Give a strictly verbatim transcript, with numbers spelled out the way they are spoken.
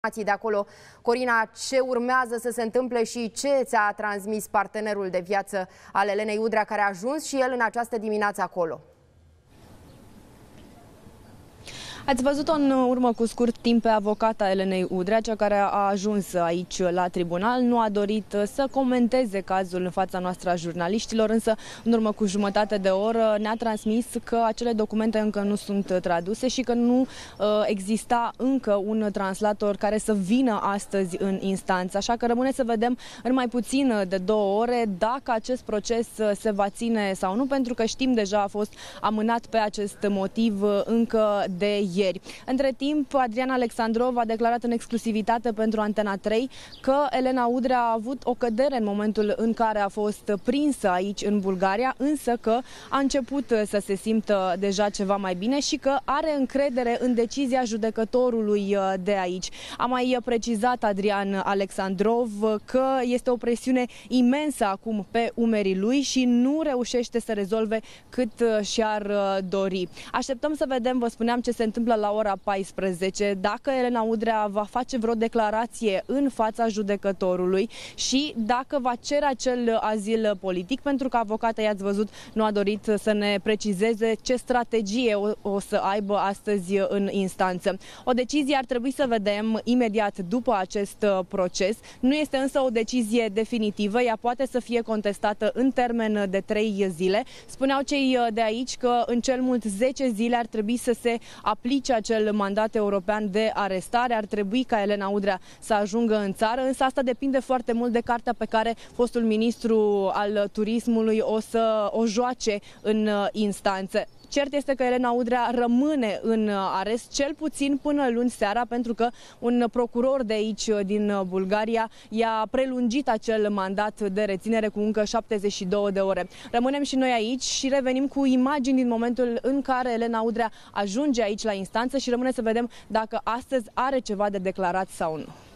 de acolo. Corina, ce urmează să se întâmple și ce ți-a transmis partenerul de viață al Elenei Udrea, care a ajuns și el în această dimineață acolo? Ați văzut-o în urmă cu scurt timp pe avocata Elenei Udrea, cea care a ajuns aici la tribunal. Nu a dorit să comenteze cazul în fața noastră a jurnaliștilor, însă în urmă cu jumătate de oră ne-a transmis că acele documente încă nu sunt traduse și că nu uh, exista încă un translator care să vină astăzi în instanță. Așa că rămâne să vedem în mai puțin de două ore dacă acest proces se va ține sau nu, pentru că știm deja a fost amânat pe acest motiv încă de ieri. Între timp, Adrian Alexandrov a declarat în exclusivitate pentru Antena trei că Elena Udrea a avut o cădere în momentul în care a fost prinsă aici în Bulgaria, însă că a început să se simtă deja ceva mai bine și că are încredere în decizia judecătorului de aici. A mai precizat Adrian Alexandrov că este o presiune imensă acum pe umerii lui și nu reușește să rezolve cât și-ar dori. Așteptăm să vedem, vă spuneam, ce se întâmplă la ora paisprezece, dacă Elena Udrea va face vreo declarație în fața judecătorului și dacă va cere acel azil politic, pentru că avocata, i-ați văzut, nu a dorit să ne precizeze ce strategie o, o să aibă astăzi în instanță. O decizie ar trebui să vedem imediat după acest proces. Nu este însă o decizie definitivă, ea poate să fie contestată în termen de trei zile. Spuneau cei de aici că în cel mult zece zile ar trebui să se aplice acel mandat european de arestare, ar trebui ca Elena Udrea să ajungă în țară, însă asta depinde foarte mult de cartea pe care fostul ministru al turismului o să o joace în instanță. Cert este că Elena Udrea rămâne în arest cel puțin până luni seara, pentru că un procuror de aici, din Bulgaria, i-a prelungit acel mandat de reținere cu încă șaptezeci și două de ore. Rămânem și noi aici și revenim cu imagini din momentul în care Elena Udrea ajunge aici la instanță și rămâne să vedem dacă astăzi are ceva de declarat sau nu.